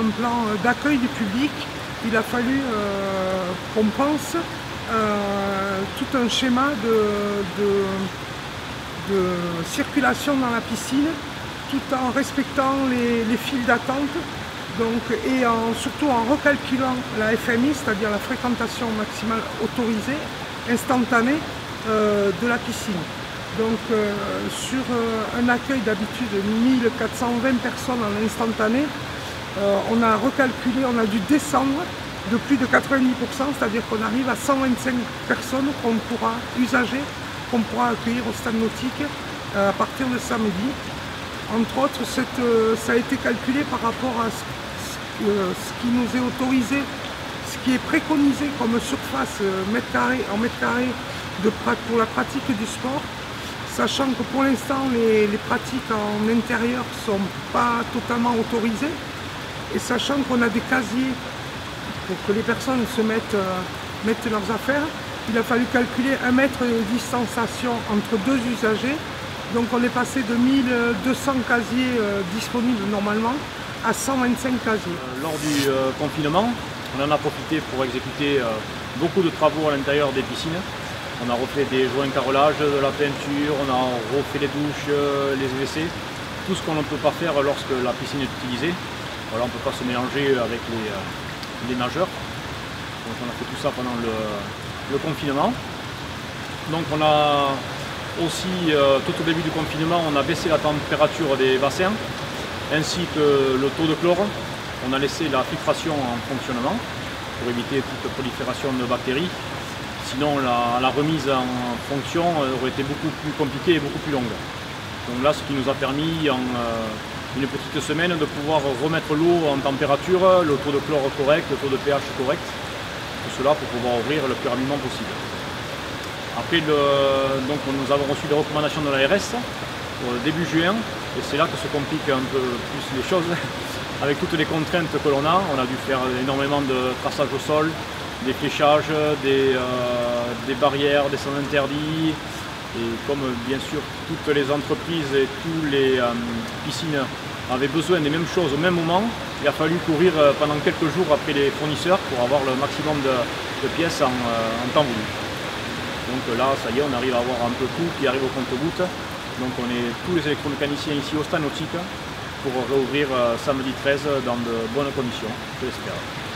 un plan d'accueil du public. Il a fallu qu'on pense tout un schéma de circulation dans la piscine, tout en respectant les files d'attente, et surtout en recalculant la FMI, c'est-à-dire la fréquentation maximale autorisée, instantanée de la piscine. Donc sur un accueil d'habitude de 1420 personnes en instantané, on a recalculé, on a dû descendre de plus de 90%, c'est-à-dire qu'on arrive à 125 personnes usagers qu'on pourra accueillir au stade nautique à partir de samedi. Entre autres, ça a été calculé par rapport à ce qui nous est autorisé, ce qui est préconisé comme surface en mètres carrés pour la pratique du sport, sachant que pour l'instant les pratiques en intérieur ne sont pas totalement autorisées, et sachant qu'on a des casiers pour que les personnes se mettent leurs affaires, il a fallu calculer 1 mètre de distanciation entre 2 usagers. Donc on est passé de 1200 casiers disponibles normalement à 125 casiers. Lors du confinement, on en a profité pour exécuter beaucoup de travaux à l'intérieur des piscines. On a refait des joints carrelage, de la peinture, on a refait les douches, les WC, tout ce qu'on ne peut pas faire lorsque la piscine est utilisée. Voilà, on ne peut pas se mélanger avec les nageurs. Donc on a fait tout ça pendant le confinement. Donc on a aussi, tout au début du confinement, on a baissé la température des bassins ainsi que le taux de chlore. On a laissé la filtration en fonctionnement pour éviter toute prolifération de bactéries. Sinon la remise en fonction aurait été beaucoup plus compliquée et beaucoup plus longue. Donc là, ce qui nous a permis en une petite semaine de pouvoir remettre l'eau en température, le taux de chlore correct, le taux de pH correct, tout cela pour pouvoir ouvrir le plus rapidement possible. Après, donc nous avons reçu des recommandations de l'ARS début juin, et c'est là que se compliquent un peu plus les choses. Avec toutes les contraintes que l'on a, on a dû faire énormément de traçage au sol, des fléchages, des barrières, des sens interdits. Et comme bien sûr toutes les entreprises et toutes les piscines avaient besoin des mêmes choses au même moment, il a fallu courir pendant quelques jours après les fournisseurs pour avoir le maximum de pièces en temps voulu. Donc là, ça y est, on arrive à avoir un peu tout qui arrive au compte-gouttes. Donc on est tous les électromécaniciens ici au stade nautique pour réouvrir samedi 13 dans de bonnes conditions, je l'espère.